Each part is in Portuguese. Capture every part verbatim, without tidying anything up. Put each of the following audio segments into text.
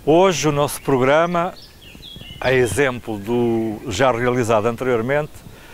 Hoje o nosso programa, a exemplo do já realizado anteriormente,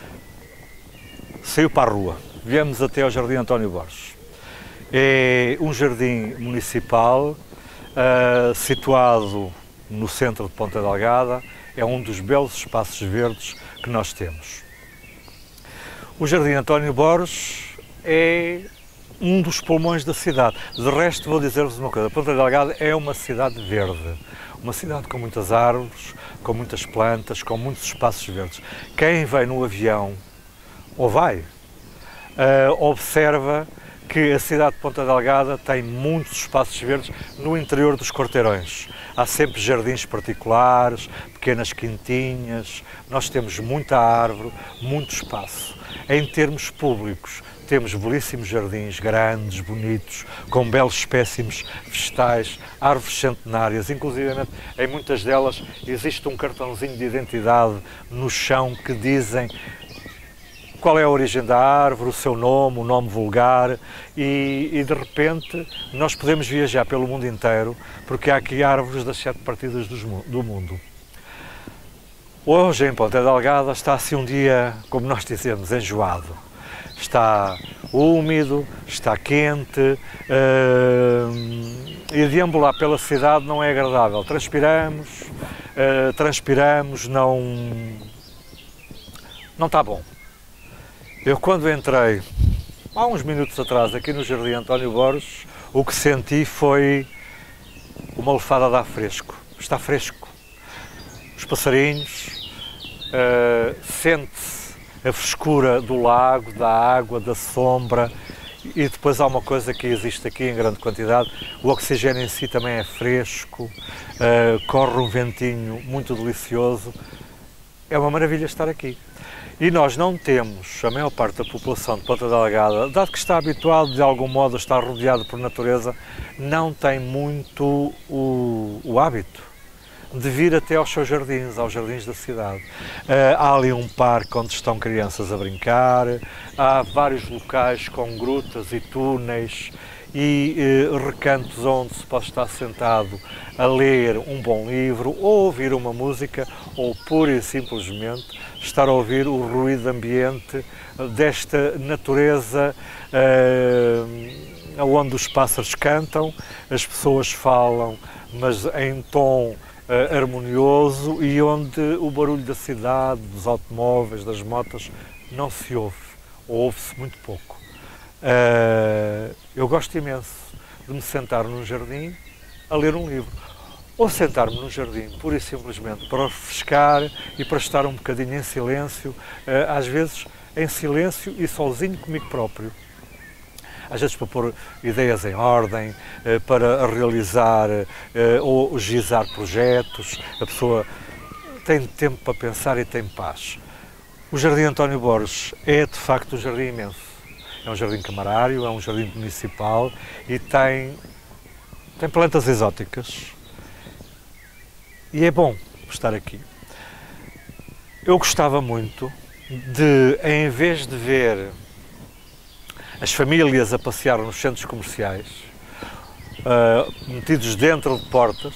saiu para a rua. Viemos até ao Jardim António Borges. É um jardim municipal uh, situado no centro de Ponta Delgada. É um dos belos espaços verdes que nós temos. O Jardim António Borges é um dos pulmões da cidade. De resto, vou dizer-vos uma coisa, Ponta Delgada é uma cidade verde, uma cidade com muitas árvores, com muitas plantas, com muitos espaços verdes. Quem vem no avião, ou vai, uh, observa que a cidade de Ponta Delgada tem muitos espaços verdes no interior dos quarteirões. Há sempre jardins particulares, pequenas quintinhas, nós temos muita árvore, muito espaço. Em termos públicos, temos belíssimos jardins, grandes, bonitos, com belos espécimes vegetais, árvores centenárias, inclusive em muitas delas existe um cartãozinho de identidade no chão que dizem qual é a origem da árvore, o seu nome, o nome vulgar e, e de repente nós podemos viajar pelo mundo inteiro porque há aqui árvores das sete partidas do mundo. Hoje em Ponta Delgada está assim um dia, como nós dizemos, enjoado. Está úmido, está quente uh, e deambular pela cidade não é agradável. Transpiramos, uh, transpiramos, não, não está bom. Eu quando entrei, há uns minutos atrás, aqui no Jardim António Borges, o que senti foi uma lefada de ar fresco. Está fresco. Os passarinhos, uh, sente-se a frescura do lago, da água, da sombra e depois há uma coisa que existe aqui em grande quantidade, o oxigênio em si também é fresco, uh, corre um ventinho muito delicioso, é uma maravilha estar aqui. E nós não temos, a maior parte da população de Ponta Delgada, dado que está habituado de algum modo a estar rodeado por natureza, não tem muito o, o hábito de vir até aos seus jardins, aos jardins da cidade. Uh, há ali um parque onde estão crianças a brincar, há vários locais com grutas e túneis e uh, recantos onde se pode estar sentado a ler um bom livro, ou ouvir uma música, ou pura e simplesmente estar a ouvir o ruído ambiente desta natureza uh, onde os pássaros cantam, as pessoas falam, mas em tom Uh, harmonioso e onde o barulho da cidade, dos automóveis, das motas, não se ouve, ou ouve-se muito pouco. Uh, eu gosto imenso de me sentar num jardim a ler um livro, ou sentar-me num jardim pura e simplesmente para refrescar e para estar um bocadinho em silêncio, uh, às vezes em silêncio e sozinho comigo próprio. Às vezes para pôr ideias em ordem, para realizar ou gizar projetos, a pessoa tem tempo para pensar e tem paz. O Jardim António Borges é de facto um jardim imenso. É um jardim camarário, é um jardim municipal e tem, tem plantas exóticas. E é bom estar aqui. Eu gostava muito de, em vez de ver as famílias a passear nos centros comerciais, uh, metidos dentro de portas,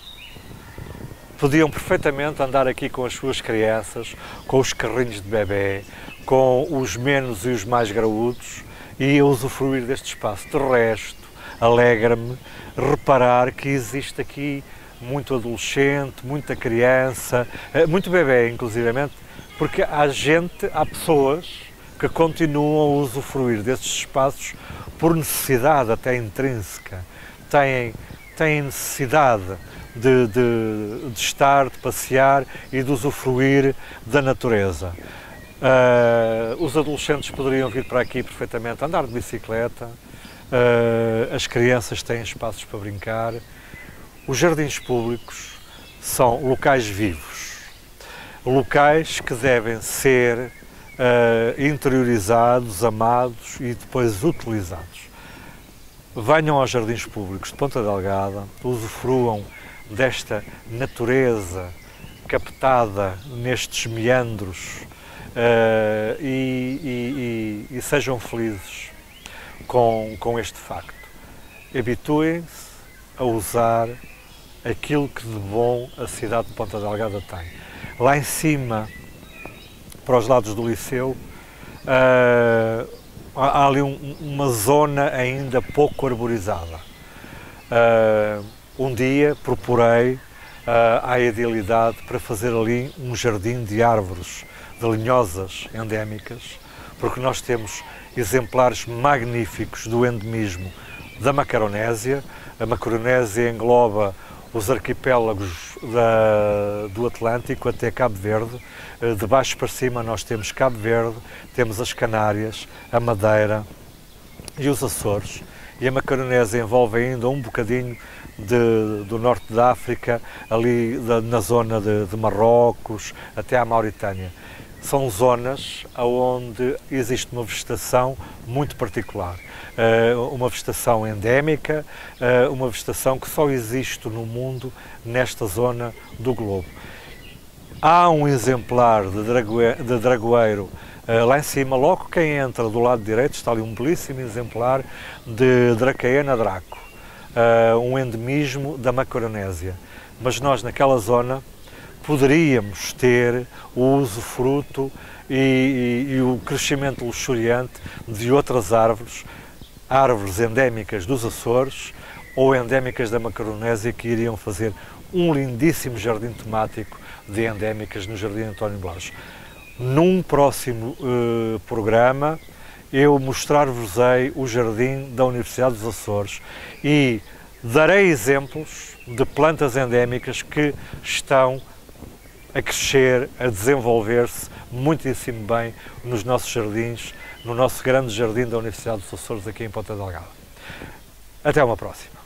podiam perfeitamente andar aqui com as suas crianças, com os carrinhos de bebê, com os menos e os mais graúdos e usufruir deste espaço. De resto, alegra-me reparar que existe aqui muito adolescente, muita criança, uh, muito bebê inclusivamente, porque há gente, há pessoas que continuam a usufruir destes espaços por necessidade até intrínseca, têm, têm necessidade de, de, de estar, de passear e de usufruir da natureza. Uh, os adolescentes poderiam vir para aqui perfeitamente andar de bicicleta, uh, as crianças têm espaços para brincar, os jardins públicos são locais vivos, locais que devem ser Uh, interiorizados, amados e depois utilizados. Venham aos jardins públicos de Ponta Delgada, usufruam desta natureza captada nestes meandros uh, e, e, e, e sejam felizes com, com este facto. Habituem-se a usar aquilo que de bom a cidade de Ponta Delgada tem. Lá em cima, para os lados do Liceu, uh, há ali um, uma zona ainda pouco arborizada. Uh, um dia procurei uh, à idealidade para fazer ali um jardim de árvores, de linhosas endémicas, porque nós temos exemplares magníficos do endemismo da Macaronésia. A Macaronésia engloba os arquipélagos da, do Atlântico até Cabo Verde. De baixo para cima nós temos Cabo Verde, temos as Canárias, a Madeira e os Açores. E a Macaronésia envolve ainda um bocadinho de, do norte da África, ali da, na zona de, de Marrocos, até à Mauritânia. São zonas onde existe uma vegetação muito particular, uma vegetação endémica, uma vegetação que só existe no mundo nesta zona do globo. Há um exemplar de, dragoe, de dragoeiro lá em cima, logo quem entra do lado direito está ali um belíssimo exemplar de Dracaena draco, um endemismo da Macaronésia, mas nós naquela zona poderíamos ter o usufruto e, e, e o crescimento luxuriante de outras árvores, árvores endémicas dos Açores ou endémicas da Macaronésia, que iriam fazer um lindíssimo jardim temático de endémicas no Jardim António Borges. Num próximo uh, programa eu mostrar-vos-ei o jardim da Universidade dos Açores e darei exemplos de plantas endémicas que estão a crescer, a desenvolver-se muitíssimo bem nos nossos jardins, no nosso grande jardim da Universidade dos Açores aqui em Ponta Delgada. Até uma próxima.